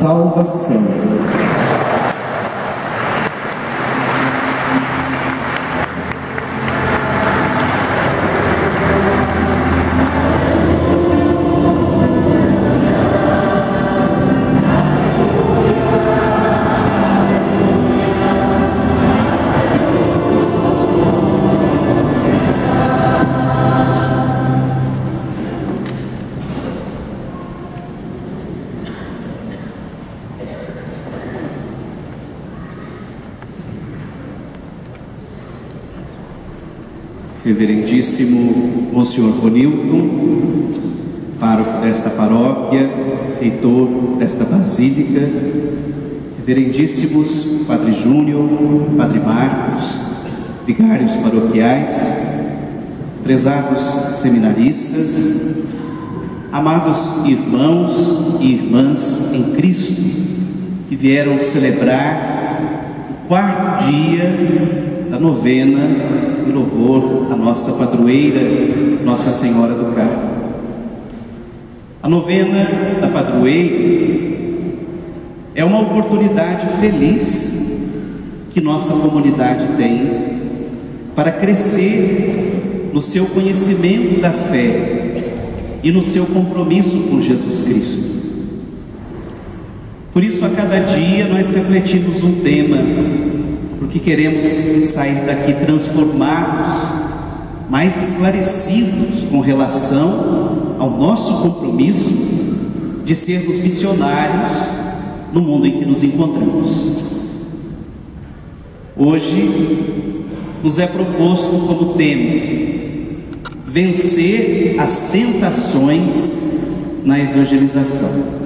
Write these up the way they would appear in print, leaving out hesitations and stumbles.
salvação. Reverendíssimo Monsenhor Ronilton, pároco desta paróquia, reitor desta basílica, reverendíssimos Padre Júnior, Padre Marcos, vigários paroquiais, prezados seminaristas, amados irmãos e irmãs em Cristo, que vieram celebrar o 4º dia da novena em louvor à nossa padroeira, Nossa Senhora do Carmo. A novena da padroeira é uma oportunidade feliz que nossa comunidade tem para crescer no seu conhecimento da fé e no seu compromisso com Jesus Cristo. Por isso, a cada dia nós refletimos um tema, porque queremos sair daqui transformados, mais esclarecidos com relação ao nosso compromisso de sermos missionários no mundo em que nos encontramos. Hoje nos é proposto como tema vencer as tentações na evangelização.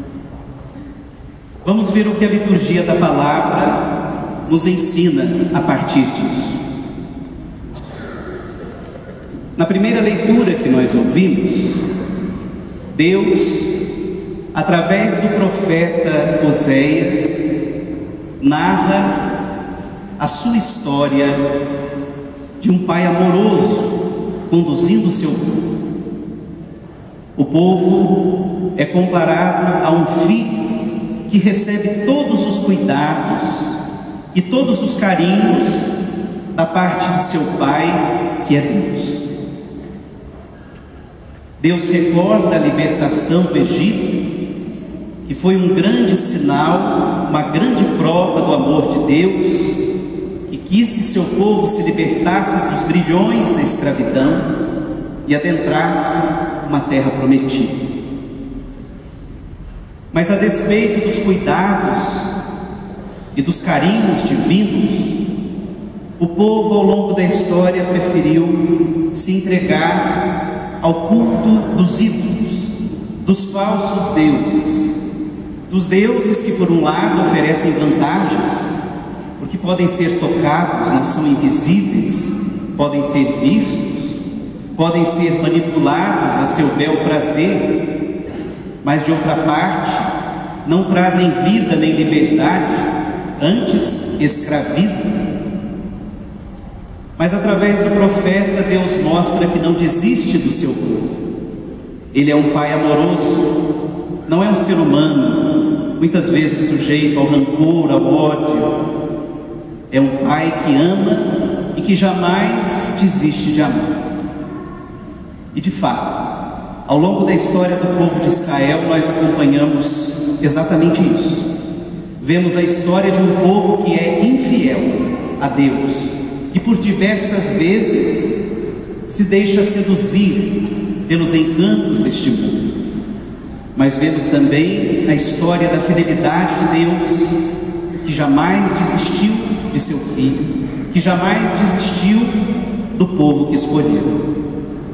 Vamos ver o que a liturgia da palavra nos ensina a partir disso. Na primeira leitura que nós ouvimos, Deus, através do profeta Oséias, narra a sua história de um pai amoroso conduzindo o seu povo. O povo é comparado a um filho que recebe todos os cuidados e todos os carinhos da parte de seu pai, que é Deus. Deus recorda a libertação do Egito, que foi um grande sinal, uma grande prova do amor de Deus, que quis que seu povo se libertasse dos grilhões da escravidão e adentrasse uma terra prometida. Mas a despeito dos cuidados e dos carinhos divinos, o povo ao longo da história preferiu se entregar ao culto dos ídolos, dos falsos deuses, dos deuses que por um lado oferecem vantagens, porque podem ser tocados, não são invisíveis, podem ser vistos, podem ser manipulados a seu bel prazer, mas de outra parte não trazem vida nem liberdade, antes escravizam. Mas através do profeta, Deus mostra que não desiste do seu povo. Ele é um pai amoroso, não é um ser humano, muitas vezes sujeito ao rancor, ao ódio. É um pai que ama e que jamais desiste de amar. E de fato, ao longo da história do povo de Israel, nós acompanhamos exatamente isso. Vemos a história de um povo que é infiel a Deus, que por diversas vezes se deixa seduzir pelos encantos deste mundo. Mas vemos também a história da fidelidade de Deus, que jamais desistiu de seu filho, que jamais desistiu do povo que escolheu.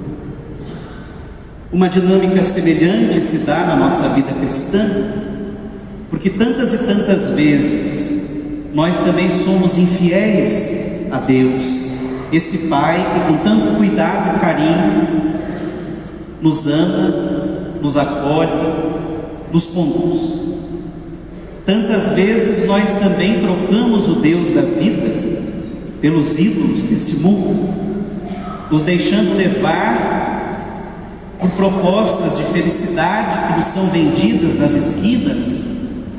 Uma dinâmica semelhante se dá na nossa vida cristã, porque tantas e tantas vezes nós também somos infiéis a Deus, esse Pai que com tanto cuidado e carinho nos ama, nos acolhe, nos conduz. Tantas vezes nós também trocamos o Deus da vida pelos ídolos desse mundo, nos deixando levar por propostas de felicidade que nos são vendidas nas esquinas,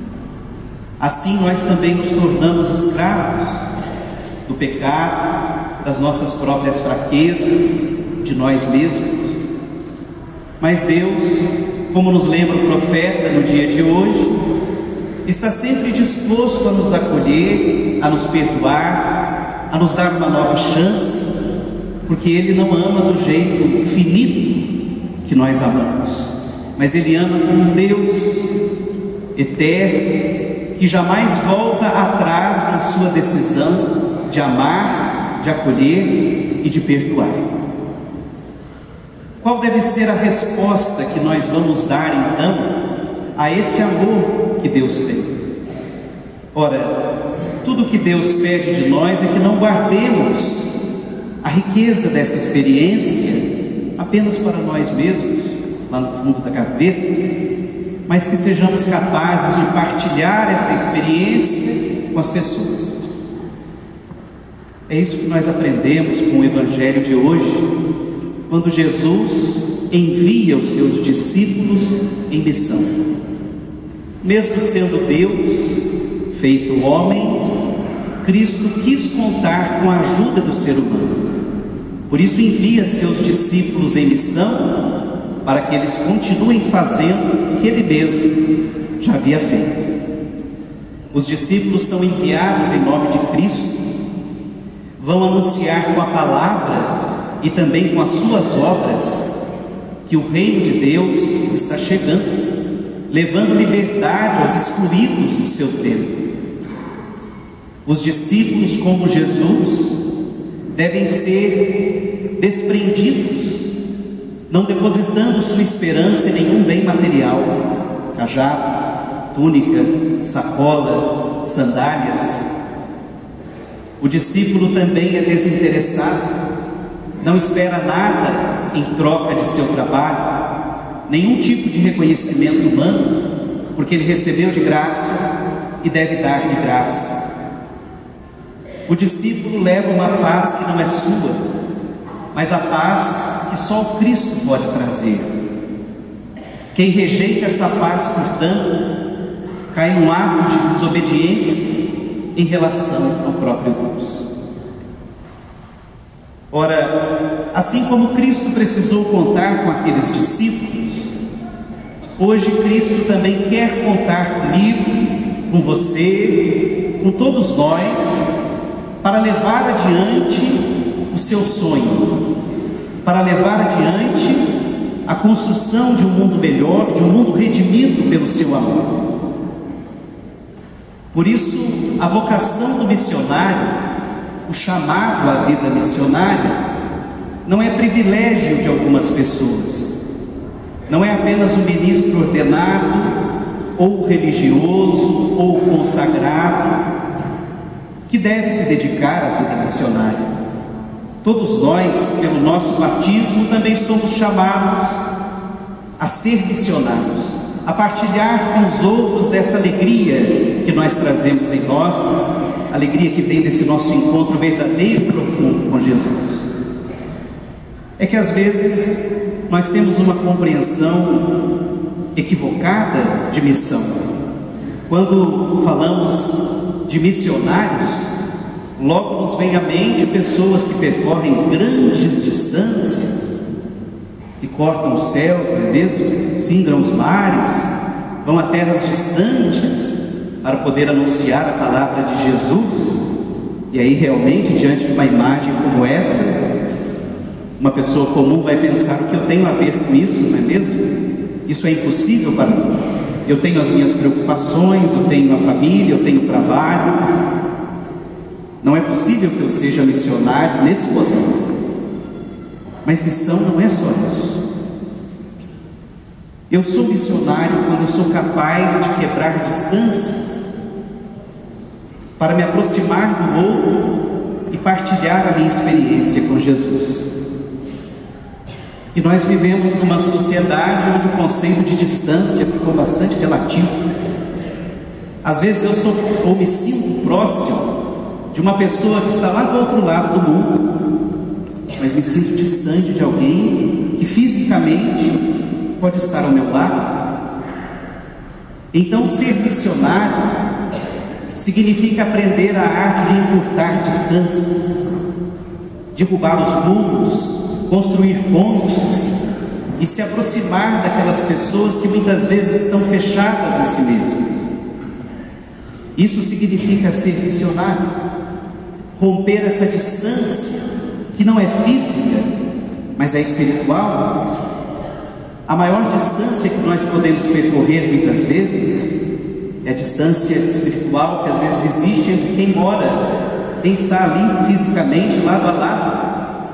Assim nós também nos tornamos escravos do pecado, das nossas próprias fraquezas, de nós mesmos. Mas Deus, como nos lembra o profeta no dia de hoje, está sempre disposto a nos acolher, a nos perdoar, a nos dar uma nova chance, porque Ele não ama do jeito finito que nós amamos, mas Ele ama como um Deus eterno, que jamais volta atrás na sua decisão de amar, de acolher e de perdoar. Qual deve ser a resposta que nós vamos dar então a esse amor que Deus tem? Ora, tudo que Deus pede de nós é que não guardemos a riqueza dessa experiência apenas para nós mesmos, lá no fundo da gaveta, mas que sejamos capazes de partilhar essa experiência com as pessoas. É isso que nós aprendemos com o Evangelho de hoje, quando Jesus envia os seus discípulos em missão. Mesmo sendo Deus, feito homem, Cristo quis contar com a ajuda do ser humano. Por isso envia seus discípulos em missão, para que eles continuem fazendo o que Ele mesmo já havia feito. Os discípulos são enviados em nome de Cristo, vão anunciar com a palavra e também com as suas obras que o reino de Deus está chegando, levando liberdade aos excluídos do seu tempo. Os discípulos, como Jesus, devem ser desprendidos, não depositando sua esperança em nenhum bem material, cajado, túnica, sacola, sandálias. O discípulo também é desinteressado, não espera nada em troca de seu trabalho, nenhum tipo de reconhecimento humano, porque ele recebeu de graça e deve dar de graça. O discípulo leva uma paz que não é sua, mas a paz que só o Cristo pode trazer. Quem rejeita essa paz, portanto, cai num ato de desobediência em relação ao próprio Deus. Ora, assim como Cristo precisou contar com aqueles discípulos, hoje Cristo também quer contar comigo, com você, com todos nós, para levar adiante o seu sonho, para levar adiante a construção de um mundo melhor, de um mundo redimido pelo seu amor. Por isso, a vocação do missionário, o chamado à vida missionária, não é privilégio de algumas pessoas, não é apenas um ministro ordenado, ou religioso, ou consagrado, que deve se dedicar à vida missionária. Todos nós, pelo nosso batismo, também somos chamados a ser missionários, a partilhar com os outros dessa alegria que nós trazemos em nós, alegria que vem desse nosso encontro verdadeiro e profundo com Jesus. É que às vezes nós temos uma compreensão equivocada de missão. Quando falamos de missionários, logo nos vem à mente pessoas que percorrem grandes distâncias, que cortam os céus, não é mesmo? Singram os mares, vão a terras distantes para poder anunciar a palavra de Jesus. E aí realmente, diante de uma imagem como essa, uma pessoa comum vai pensar: o que eu tenho a ver com isso, não é mesmo? Isso é impossível para mim. Eu tenho as minhas preocupações, eu tenho a família, eu tenho o trabalho. Não é possível que eu seja missionário nesse momento. Mas missão não é só isso. Eu sou missionário quando eu sou capaz de quebrar distâncias para me aproximar do outro e partilhar a minha experiência com Jesus. E nós vivemos numa sociedade onde o conceito de distância ficou bastante relativo. Às vezes eu sou ou me sinto próximo de uma pessoa que está lá do outro lado do mundo, mas me sinto distante de alguém que fisicamente pode estar ao meu lado. Então, ser missionário significa aprender a arte de encurtar distâncias, derrubar os muros, construir pontes e se aproximar daquelas pessoas que muitas vezes estão fechadas em si mesmas. Isso significa ser missionário, romper essa distância que não é física, mas é espiritual. A maior distância que nós podemos percorrer muitas vezes é a distância espiritual que às vezes existe entre quem mora, quem está ali fisicamente lado a lado.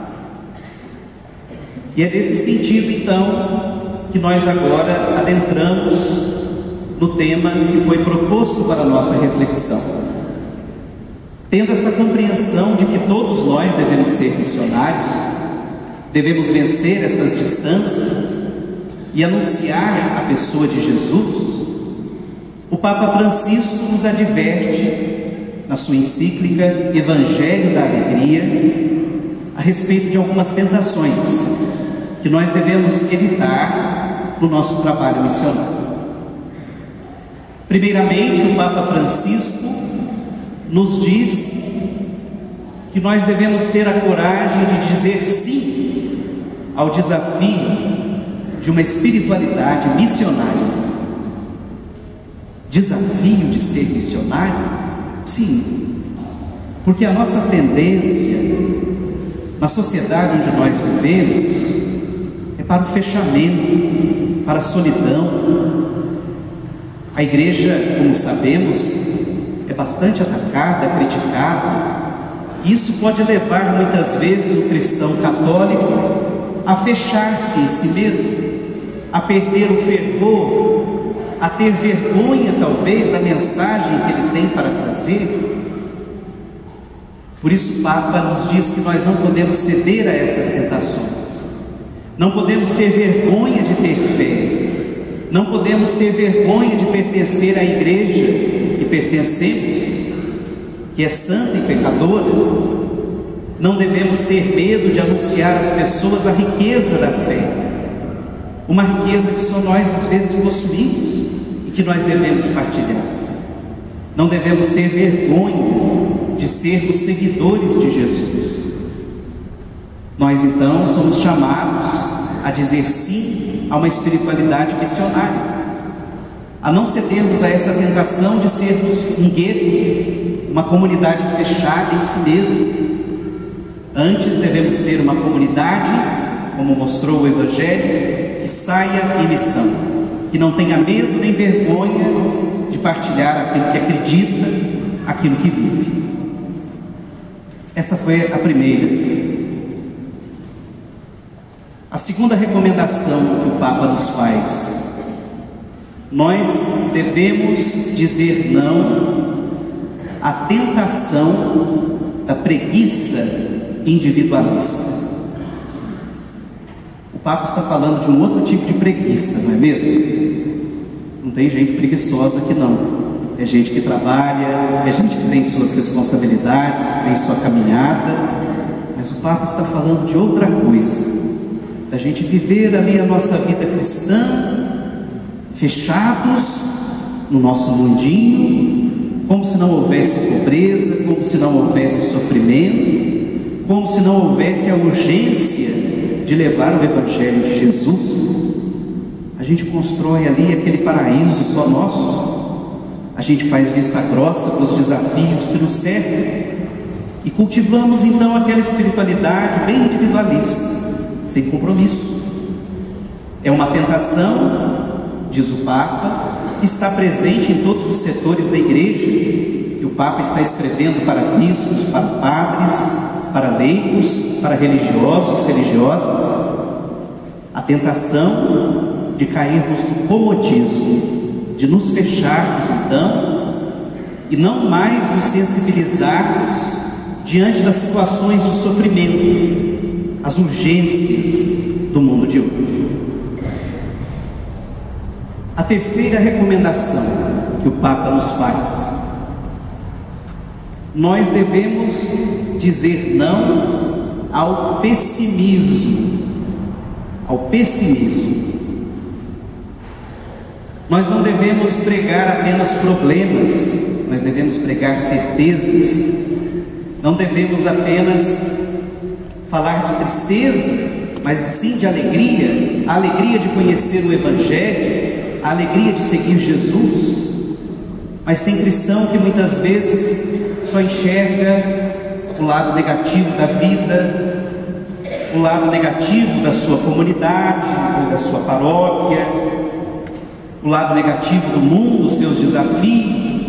E é nesse sentido, então, que nós agora adentramos no tema que foi proposto para a nossa reflexão. Tendo essa compreensão de que todos nós devemos ser missionários, devemos vencer essas distâncias e anunciar a pessoa de Jesus, o Papa Francisco nos adverte, na sua encíclica Evangelho da Alegria, a respeito de algumas tentações que nós devemos evitar no nosso trabalho missionário. Primeiramente, o Papa Francisco nos diz que nós devemos ter a coragem de dizer sim ao desafio de uma espiritualidade missionária. Desafio de ser missionário? Sim, porque a nossa tendência na sociedade onde nós vivemos é para o fechamento, para a solidão. A igreja, como sabemos, é bastante atacada, criticada. Isso pode levar muitas vezes o cristão católico a fechar-se em si mesmo, a perder o fervor, a ter vergonha talvez da mensagem que ele tem para trazer. Por isso o Papa nos diz que nós não podemos ceder a estas tentações, não podemos ter vergonha de ter fé, não podemos ter vergonha de pertencer à igreja que pertencemos, que é santa e pecadora. Não devemos ter medo de anunciar às pessoas a riqueza da fé, uma riqueza que só nós às vezes possuímos e que nós devemos partilhar. Não devemos ter vergonha de sermos seguidores de Jesus. Nós então somos chamados a dizer sim a uma espiritualidade missionária, a não cedermos a essa tentação de sermos um gueto, uma comunidade fechada em si mesma. Antes devemos ser uma comunidade, como mostrou o Evangelho, que saia em missão, que não tenha medo nem vergonha de partilhar aquilo que acredita, aquilo que vive. Essa foi a primeira. A segunda recomendação que o Papa nos faz: nós devemos dizer não à tentação da preguiça individualista. O Papa está falando de um outro tipo de preguiça, não é mesmo? Não tem gente preguiçosa aqui não. É gente que trabalha, é gente que tem suas responsabilidades, que tem sua caminhada. Mas o Papa está falando de outra coisa, da gente viver ali a nossa vida cristã, fechados no nosso mundinho, como se não houvesse pobreza, como se não houvesse sofrimento, como se não houvesse a urgência de levar o Evangelho de Jesus. A gente constrói ali aquele paraíso só nosso, a gente faz vista grossa para os desafios que nos cercam e cultivamos então aquela espiritualidade bem individualista, sem compromisso. É uma tentação, diz o Papa, que está presente em todos os setores da igreja, e o Papa está escrevendo para bispos, para padres, para leigos, para religiosos, religiosas. A tentação de cairmos no comodismo, de nos fecharmos então, e não mais nos sensibilizarmos diante das situações de sofrimento, as urgências do mundo de hoje. A terceira recomendação que o Papa nos faz: nós devemos dizer não ao pessimismo. Ao pessimismo. Nós não devemos pregar apenas problemas, nós devemos pregar certezas. Não devemos apenas falar de tristeza, mas sim de alegria, a alegria de conhecer o Evangelho, a alegria de seguir Jesus. Mas tem cristão que muitas vezes só enxerga o lado negativo da vida, o lado negativo da sua comunidade, ou da sua paróquia, o lado negativo do mundo, os seus desafios.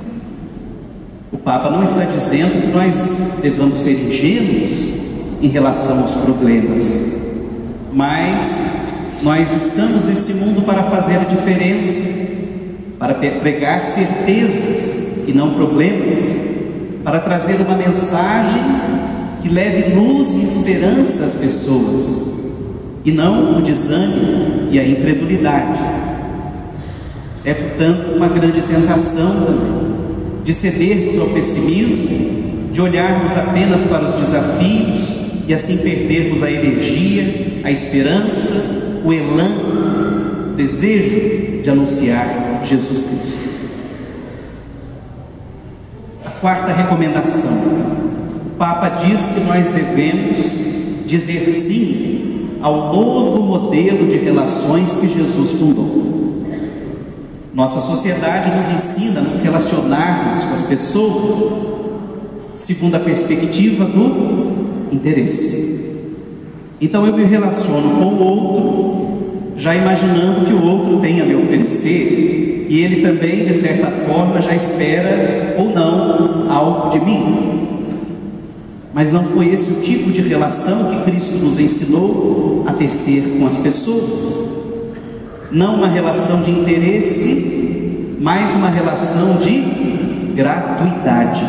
O Papa não está dizendo que nós devamos ser ingênuos em relação aos problemas, mas nós estamos nesse mundo para fazer a diferença, para pregar certezas e não problemas, para trazer uma mensagem que leve luz e esperança às pessoas, e não o desânimo e a incredulidade. É, portanto, uma grande tentação também de cedermos ao pessimismo, de olharmos apenas para os desafios e assim perdermos a energia, a esperança, o elan, o desejo de anunciar Jesus Cristo. A quarta recomendação: o Papa diz que nós devemos dizer sim ao novo modelo de relações que Jesus fundou. Nossa sociedade nos ensina a nos relacionarmos com as pessoas segundo a perspectiva do interesse. Então eu me relaciono com o outro já imaginando que o outro tem a me oferecer, e ele também, de certa forma, já espera ou não algo de mim. Mas não foi esse o tipo de relação que Cristo nos ensinou a tecer com as pessoas. Não uma relação de interesse, mas uma relação de gratuidade.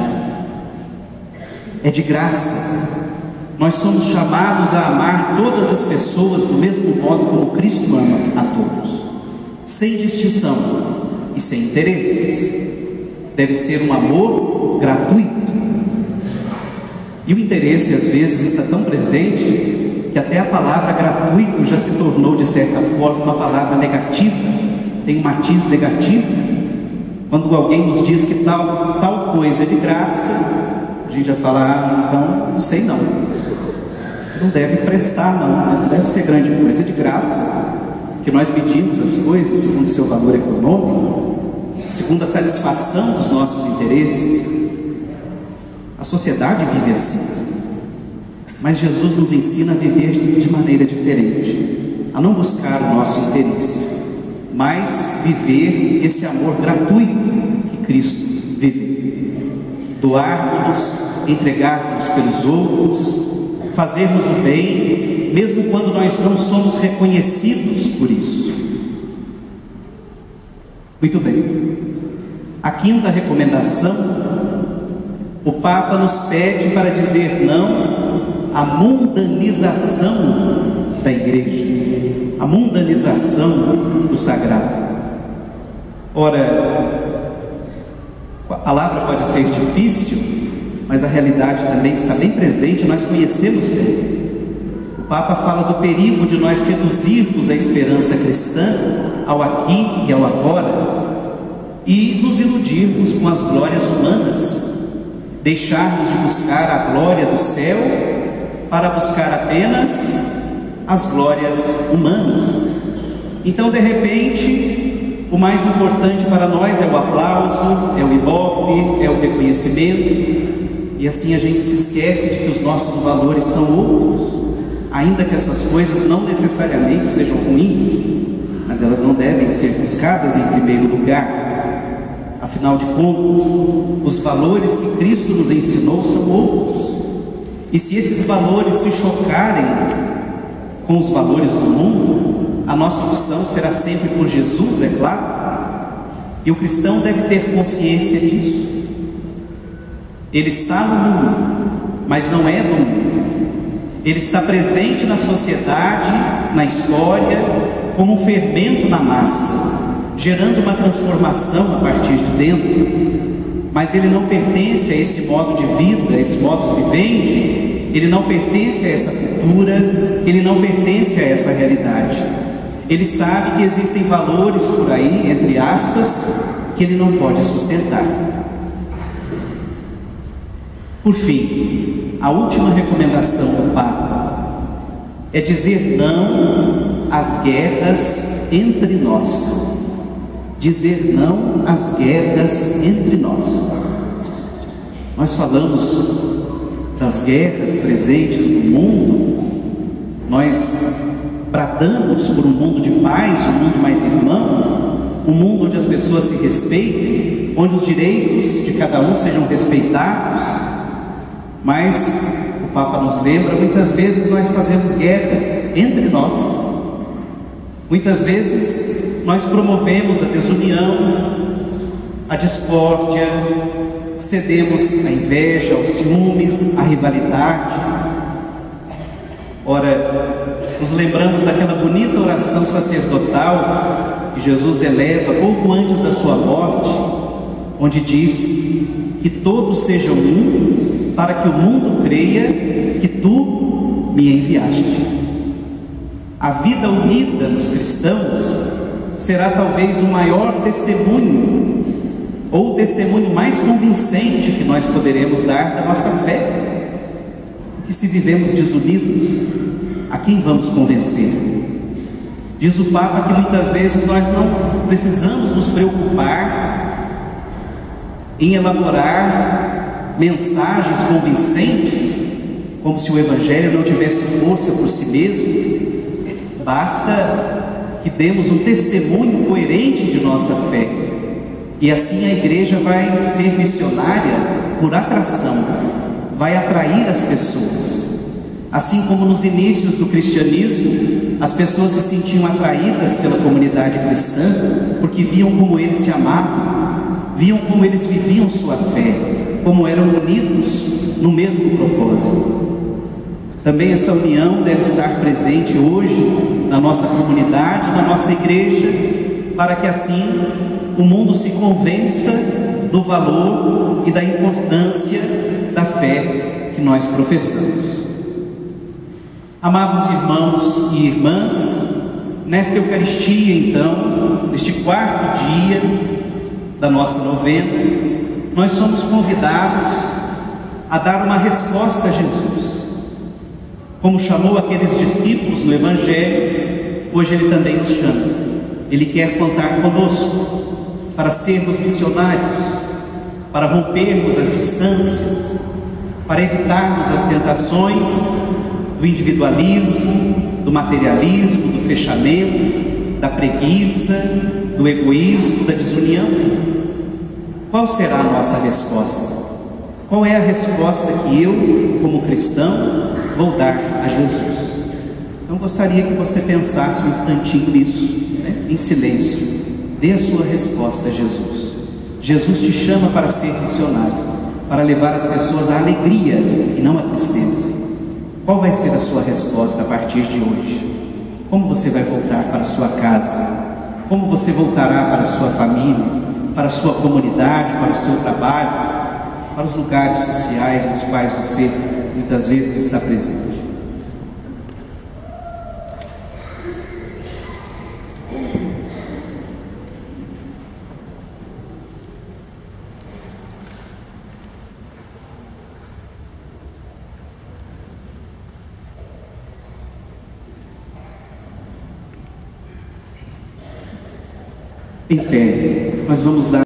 É de graça. Nós somos chamados a amar todas as pessoas do mesmo modo como Cristo ama a todos, sem distinção e sem interesses. Deve ser um amor gratuito. E o interesse às vezes está tão presente que até a palavra gratuito já se tornou, de certa forma, uma palavra negativa, tem um matiz negativo. Quando alguém nos diz que tal coisa é de graça, a gente já fala, então não sei não deve prestar não deve ser grande coisa, de graça, que nós pedimos as coisas segundo o seu valor econômico, segundo a satisfação dos nossos interesses. A sociedade vive assim, mas Jesus nos ensina a viver de maneira diferente, a não buscar o nosso interesse, mas viver esse amor gratuito que Cristo vive, doar-nos, entregar-nos pelos outros, fazermos o bem, mesmo quando nós não somos reconhecidos por isso. Muito bem. A quinta recomendação, o Papa nos pede para dizer não à mundanização da igreja, a mundanização do sagrado. Ora, a palavra pode ser difícil, mas a realidade também está bem presente, nós conhecemos bem. O Papa fala do perigo de nós reduzirmos a esperança cristã ao aqui e ao agora e nos iludirmos com as glórias humanas, deixarmos de buscar a glória do céu para buscar apenas as glórias humanas. Então, de repente, o mais importante para nós é o aplauso, é o ibope, é o reconhecimento. E assim a gente se esquece de que os nossos valores são outros, ainda que essas coisas não necessariamente sejam ruins, mas elas não devem ser buscadas em primeiro lugar. Afinal de contas, os valores que Cristo nos ensinou são outros. E se esses valores se chocarem com os valores do mundo, a nossa opção será sempre por Jesus, é claro. E o cristão deve ter consciência disso. Ele está no mundo, mas não é do mundo. Ele está presente na sociedade, na história, como um fermento na massa, gerando uma transformação a partir de dentro. Mas ele não pertence a esse modo de vida, a esse modo vivendi. Ele não pertence a essa cultura, ele não pertence a essa realidade. Ele sabe que existem valores por aí, entre aspas, que ele não pode sustentar. Por fim, a última recomendação do Papa é dizer não às guerras entre nós. Dizer não às guerras entre nós. Nós falamos das guerras presentes no mundo, nós bradamos por um mundo de paz, um mundo mais irmão, um mundo onde as pessoas se respeitem, onde os direitos de cada um sejam respeitados, mas o Papa nos lembra, muitas vezes nós fazemos guerra entre nós, muitas vezes nós promovemos a desunião, a discórdia, cedemos à inveja, aos ciúmes, à rivalidade. Ora, nos lembramos daquela bonita oração sacerdotal que Jesus eleva pouco antes da sua morte, onde diz que todos sejam um, para que o mundo creia que tu me enviaste. A vida unida dos cristãos será talvez o maior testemunho, ou o testemunho mais convincente que nós poderemos dar da nossa fé. Que se vivemos desunidos, a quem vamos convencer? Diz o Papa que muitas vezes nós não precisamos nos preocupar em elaborar mensagens convincentes, como se o Evangelho não tivesse força por si mesmo. Basta que demos um testemunho coerente de nossa fé, e assim a igreja vai ser missionária por atração, vai atrair as pessoas. Assim como nos inícios do cristianismo, as pessoas se sentiam atraídas pela comunidade cristã, porque viam como eles se amavam, viam como eles viviam sua fé, como eram unidos no mesmo propósito. Também essa união deve estar presente hoje na nossa comunidade, na nossa igreja, para que assim o mundo se convença do valor e da importância da fé que nós professamos. Amados irmãos e irmãs, nesta Eucaristia, então, neste quarto dia da nossa novena, nós somos convidados a dar uma resposta a Jesus. Como chamou aqueles discípulos no Evangelho, hoje Ele também nos chama. Ele quer contar conosco para sermos missionários, para rompermos as distâncias, para evitarmos as tentações do individualismo, do materialismo, do fechamento, da preguiça, do egoísmo, da desunião. Qual será a nossa resposta? Qual é a resposta que eu, como cristão, vou dar a Jesus? Então gostaria que você pensasse um instantinho nisso, em silêncio. Dê a sua resposta a Jesus. Jesus te chama para ser missionário, para levar as pessoas à alegria e não à tristeza. Qual vai ser a sua resposta a partir de hoje? Como você vai voltar para a sua casa? Como você voltará para a sua família, para a sua comunidade, para o seu trabalho, para os lugares sociais nos quais você muitas vezes está presente? Em pé, nós vamos dar